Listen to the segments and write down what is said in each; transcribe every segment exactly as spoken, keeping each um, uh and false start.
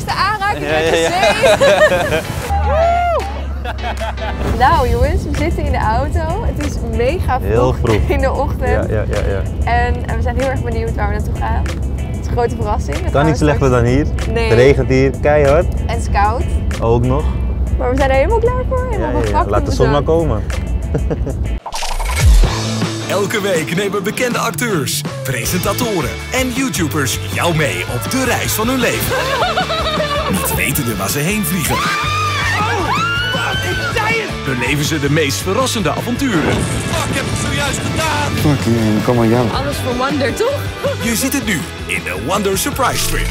eerste aanraking Ja, met de ja, zee. Nou jongens, we zitten in de auto. Het is mega vroeg, Heel vroeg in de ochtend. Ja, ja, ja, ja. En, en we zijn heel erg benieuwd waar we naartoe gaan. Het is een grote verrassing. Dat Kan niet slechter dan hier. Nee. Het regent hier keihard. En het is koud. Ook nog. Maar we zijn er helemaal klaar voor. Helemaal Ja, ja, ja. gepakt Laat en de zon maar bezorgd. komen. Elke week nemen bekende acteurs, presentatoren en YouTubers jou mee op de reis van hun leven. Niet wetende waar ze heen vliegen. Beleven ze de meest verrassende avonturen. Fuck, heb ik zojuist gedaan! Fucking, kom maar jou. Alles voor Wonder, toch? Je ziet het nu in de Wonder Surprise Trip.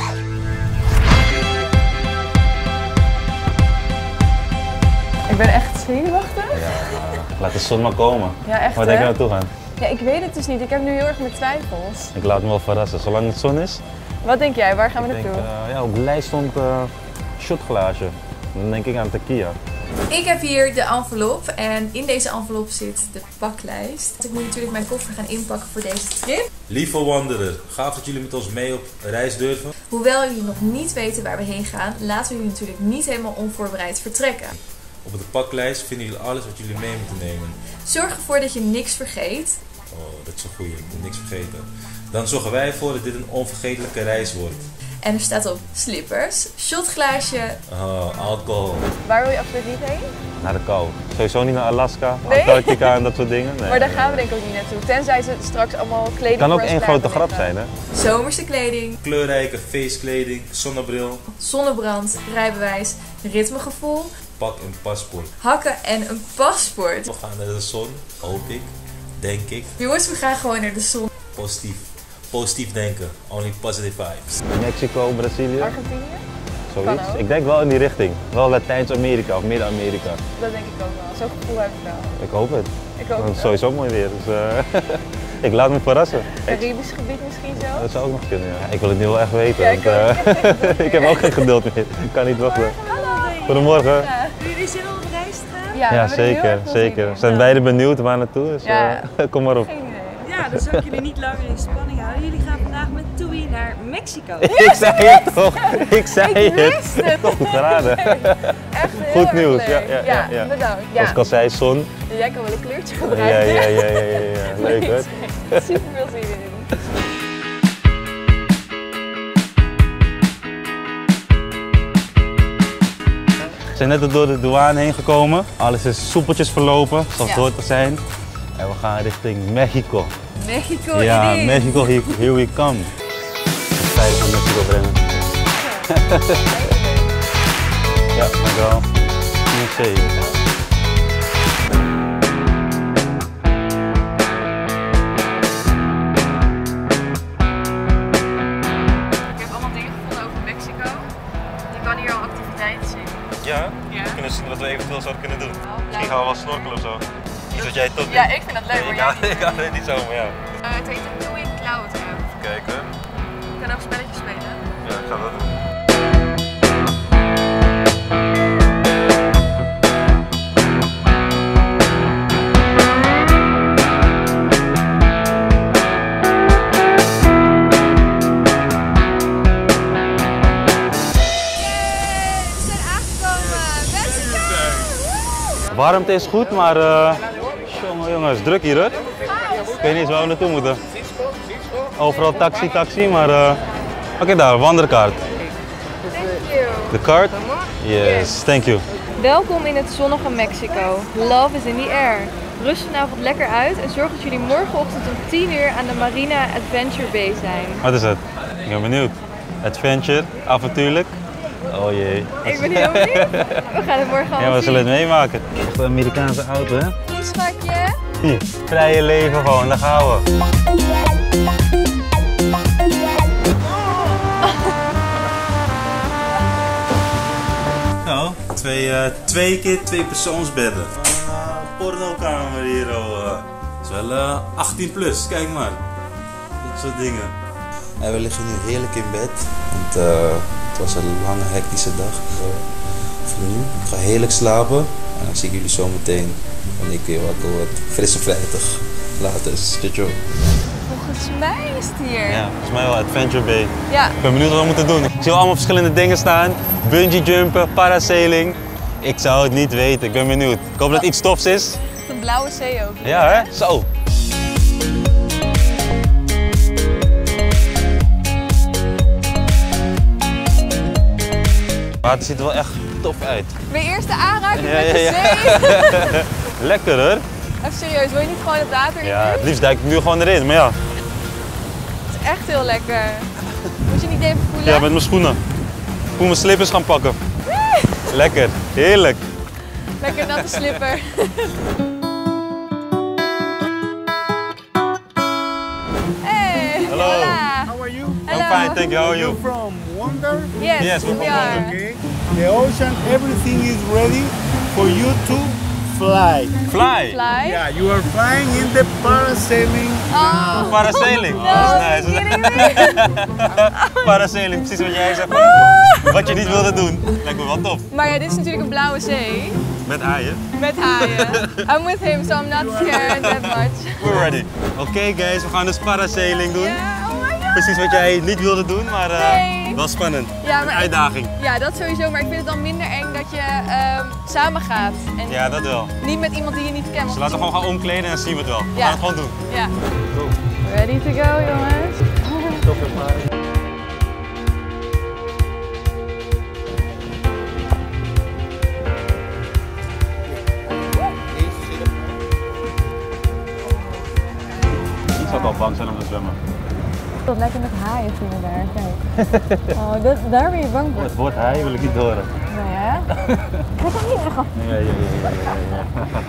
Ik ben echt zenuwachtig. Ja, laat de zon maar komen. Ja, echt Waar denk je hè? naartoe gaan? Ja, ik weet het dus niet. Ik heb nu heel erg mijn twijfels. Ik laat me wel verrassen. Zolang het zon is. Wat denk jij? Waar gaan we Ik denk, naartoe? uh, ja, op de lijst stond uh, shotglaasje. Dan denk ik aan tequila. Ik heb hier de envelop en in deze envelop zit de paklijst. Ik moet natuurlijk mijn koffer gaan inpakken voor deze trip. Lieve Wanderer, gaaf dat jullie met ons mee op reis durven. Hoewel jullie nog niet weten waar we heen gaan, laten we jullie natuurlijk niet helemaal onvoorbereid vertrekken. Op de paklijst vinden jullie alles wat jullie mee moeten nemen. Zorg ervoor dat je niks vergeet. Oh, dat is een goeie. Ik moet niks vergeten. Dan zorgen wij ervoor dat dit een onvergetelijke reis wordt. En er staat op slippers, shotglaasje. Oh, alcohol. Waar wil je absoluut niet heen? Naar de kou. Sowieso niet naar Alaska, Nee? Antarctica en dat soort dingen. Nee, Maar daar nee, gaan we nee. denk ik ook niet naartoe. Tenzij ze straks allemaal kleding Het kan ook voor ons één klaar grote hebben grap liggen. zijn, hè? Zomerse kleding, Kleurrijke feestkleding, zonnebril, zonnebrand, rijbewijs, ritmegevoel, pak en paspoort. hakken en een paspoort. We gaan naar de zon, hoop ik, denk ik. Jongens, we gaan gewoon naar de zon. Positief. Positief denken. Only positive vibes. Mexico, Brazilië, Argentinië? zoiets. Kan ook. Ik denk wel in die richting. Wel Latijns-Amerika of Midden-Amerika. Dat denk ik ook wel. Zo'n gevoel heb ik wel. Ik hoop het. Ik Want ook het is wel. sowieso mooi weer. Dus uh, ik laat me verrassen. Caribisch gebied misschien zo? Dat zou ook nog kunnen, ja. Ik wil het nu wel echt weten. Ja, ik want, ook. uh, Ik heb geen geduld ik heb ook geen geduld meer. Ik kan niet wachten. Goedemorgen. Ja, Jullie zin om op reis te gaan? ja, we Ja, hebben er heel zeker. erg veel zeker. zin We in. zijn beide benieuwd waar naartoe. Dus Ja. uh, kom maar op. Geen idee. Ja, dan zal ik jullie niet langer in spanning houden. Jullie gaan vandaag met Toei naar Mexico. Ik zei het toch? Ik zei Ik het. wist het. Toch goed geraden. Echt heel Goed erg nieuws. leuk. Ja, ja, ja, ja. bedankt. Als ik al zei, zon. Jij kan wel een kleurtje Ja, gebruiken. ja, ja, ja, ja, ja. Leuk hoor. Super veel zin in. We zijn net door de douane heen gekomen. Alles is soepeltjes verlopen, zoals het Ja. hoort te zijn. En we gaan richting Mexico. Mexico Ja, it is. Mexico, here, here we come. Het is tijd om Mexico brengen. Ja, dankjewel. Merci. Ik heb allemaal dingen gevonden over Mexico. Je kan hier al activiteiten zien. Ja? Ja. We kunnen zien wat we eventueel zouden kunnen doen. Oh, Misschien gaan we wel snorkelen of zo. Iets wat jij toch Ja, ik vind dat leuk. Ik maar ga, jij ik ga het niet zo, maar ja. niet. Uh, het heet de Toei Cloud Hub. Even kijken. Je kan ook spelletjes spelen. Ja, ik ga dat doen. We zijn aangekomen. Mexico! Warmte is goed, maar uh, jongen, jongens, druk hier hoor. Ik weet niet eens waar we naartoe moeten. Overal taxi, taxi, maar uh, oké okay, daar, wanderkaart. Thank you. De kaart? Yes, thank you. Welkom in het zonnige Mexico. Love is in the air. Rust vanavond lekker uit en zorg dat jullie morgenochtend om tien uur aan de Marina Adventure Bay zijn. Wat is het? Ik ben benieuwd. Adventure, avontuurlijk. Oh jee. Ik ben heel benieuwd. We gaan het morgen allemaal Ja, we zullen zien. het meemaken. Echt een Amerikaanse auto, hè? Goed, schatje. Hier, vrije leven gewoon, daar gaan we. Nou, twee, uh, twee keer twee persoonsbedden. Uh, pornokamer hier al. Uh. Het is wel uh, achttien plus, kijk maar. Dat soort dingen. En we liggen nu heerlijk in bed. Want uh, het was een lange hectische dag. Uh, voor nu. Ik ga heerlijk slapen. En dan zie ik jullie zo meteen wanneer ik weer wakker word. Fris en vrijdag. Later. Ciao. Hoe volgens mij is het hier. Ja, volgens mij wel Adventure Bay. Ja. Ik ben benieuwd wat we moeten doen. Ik zie wel allemaal verschillende dingen staan. Bungee jumpen, parasailing. Ik zou het niet weten, ik ben benieuwd. Ik hoop dat het iets tofs is. Een blauwe zee ook. Ja hè? Zo. Het water ziet er wel echt tof uit. Mijn eerste aanraking Ja, met ja, de ja. zee. Lekker hoor. Even serieus, wil je niet gewoon het water in? Ja, het liefst duik ik nu gewoon erin, maar ja. Het is echt heel lekker. Moet je niet even voelen? Ja, met mijn schoenen. Ik moet mijn slippers gaan pakken. Lekker, heerlijk. Lekker natte slipper. Hey, Hello. hola. How are you? Hello. I'm fine, thank you. How are you? From Wonder? Yes, Yes, we're we from are. Okay. The ocean, everything is ready for you to fly. Fly. Fly. Yeah, you are flying in the parasailing. Oh, Parasailing. no, Oh, dat is kidding nice. me? Parasailing, precies wat jij zegt. Wat je niet wilde doen. Lijkt me wel tof. Maar ja, dit is natuurlijk een blauwe zee. Met haaien. Met haaien. I'm with him, so I'm not scared that much. We're ready. Oké okay, guys, we gaan dus parasailing doen. Ja, oh my god. Precies wat jij niet wilde doen, maar uh, Nee. wel spannend. Ja, Een maar uitdaging. Ja, dat sowieso, maar ik vind het dan minder eng dat je ehm, samen gaat. En Ja, dat wel. niet met iemand die je niet kent. Dus laten we gewoon gaan omkleden en dan zien we het wel. We Ja. gaan het gewoon doen. Ja. Ready to go, jongens. Ik zou wel bang zijn om te zwemmen. Wat lekker met haaien vinden daar, kijk. Oh, dat, daar ben je bang voor. Het woord haai wil ik niet horen. Nee, hè? Dat kan niet echt af. Ja, ja, ja, ja, ja, ja.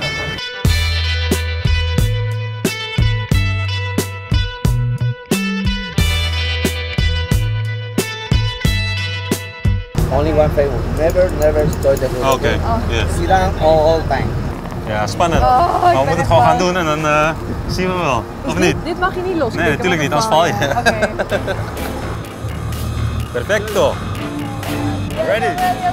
Only one favor. Never, never start the roller. Oké, ja. Sit down all, all time. Ja, spannend. Oh, ik maar we ben moeten het echt gewoon gaan bang. doen en dan uh, zien we wel. Of Dus niet? Dit, dit mag je niet los. Nee, natuurlijk niet, anders val je. Oké. Perfecto. Ready?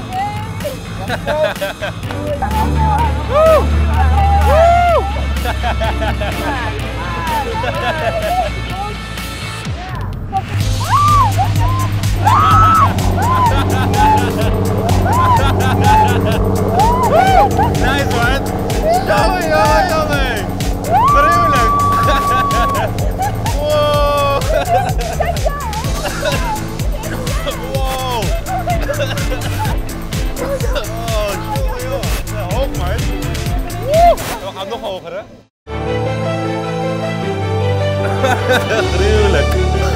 Nice man! Jammer, jammer, jammer! Gruwelijk! Wow! Wow! Oh, jongen, joh! Ja, hoog man! We gaan nog hoger, hè? Gruwelijk!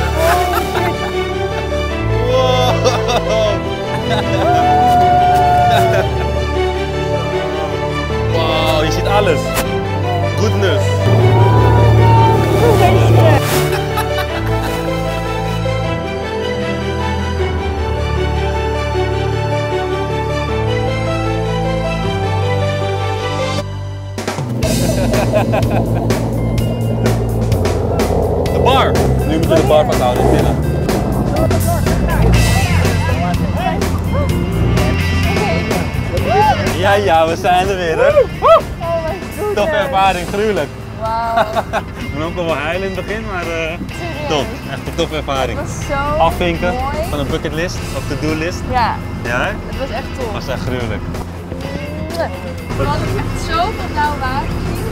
Wow! Wow, je ziet alles. Goodness. De bar. Nu moet je de bar vasthouden in binnen. Ja, ja, we zijn er weer, hè? Toffe ervaring, gruwelijk. Wauw. Ik ben ook nog wel huilen in het begin, maar uh, top. Echt een toffe ervaring. Het was zo Afvinken mooi. van een bucketlist of to-do-list. Ja, Ja, hè? het was echt tof. Dat was echt gruwelijk. We hadden echt zoveel blauw water gezien.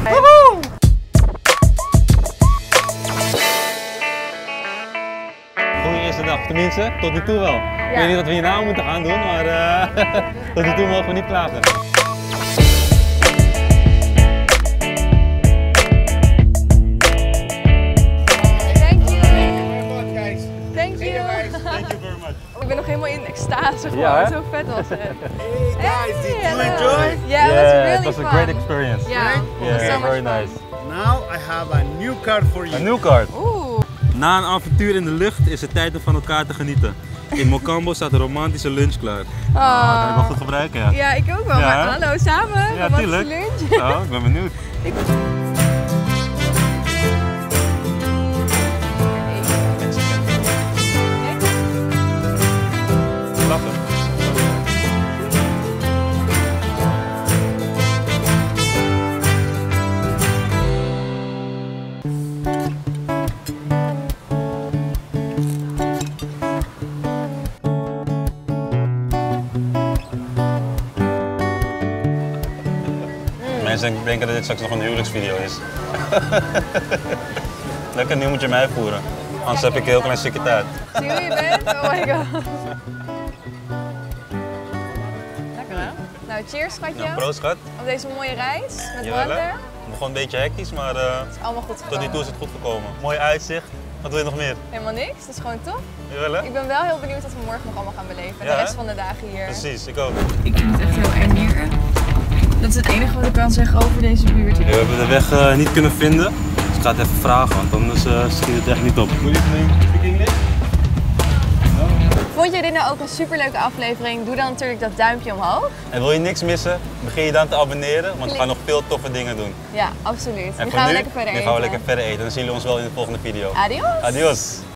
Goeie eerste dag, tenminste, tot nu toe wel. Ik weet niet wat we hierna moeten gaan doen, maar uh, tot nu toe mogen we niet klagen. Thank you. guys. Thank you. Thank you very much. Ik ben nog helemaal in extase gewoon. Ja, hè? Zo vet was het. Hey guys, did you hello. enjoy? Yeah, it was really it was fun. a great experience. Yeah, it was Yeah, so much very fun. nice. Now I have a new card for you. Een new card. Oeh. Na een avontuur in de lucht is het tijd om van elkaar te genieten. In Mocambo staat een romantische lunch klaar. Ah, dat kan ik wel goed gebruiken, ja. Ja, ik ook wel. Ja, Maar hè? hallo, samen? Ja, Wat is tuurlijk. de lunch? Oh, ik ben benieuwd. Lachen. Mensen denken dat dit straks nog een huwelijksvideo is. Lekker, nu moet je mij voeren. Anders heb ik een heel klein stukje tijd. Zie je hoe je bent? Oh my god. Lekker hè? Nou, cheers schatje. Nou, proost schat. Op deze mooie reis met Jawel, hè? Wander. Het begon een beetje hectisch, maar uh, Het is allemaal goed gekomen. tot nu toe is het goed gekomen. Mooi uitzicht. Wat wil je nog meer? Helemaal niks, het is gewoon top. Jawel, hè? Ik ben wel heel benieuwd wat we morgen nog allemaal gaan beleven. Ja, de rest hè? van de dagen hier. Precies, ik ook. Ik vind het echt heel eng hier. Dat is het enige wat ik kan zeggen over deze buurt. We hebben de weg uh, niet kunnen vinden, dus ik ga het even vragen, want anders uh, schiet het echt niet op. Good evening, speak English? Vond je dit nou ook een superleuke aflevering? Doe dan natuurlijk dat duimpje omhoog. En wil je niks missen, begin je dan te abonneren, want we gaan nog veel toffe dingen doen. Ja, absoluut. En nu voor gaan we nu, lekker verder nu eten. gaan we lekker verder eten en dan zien jullie ons wel in de volgende video. Adios! Adios!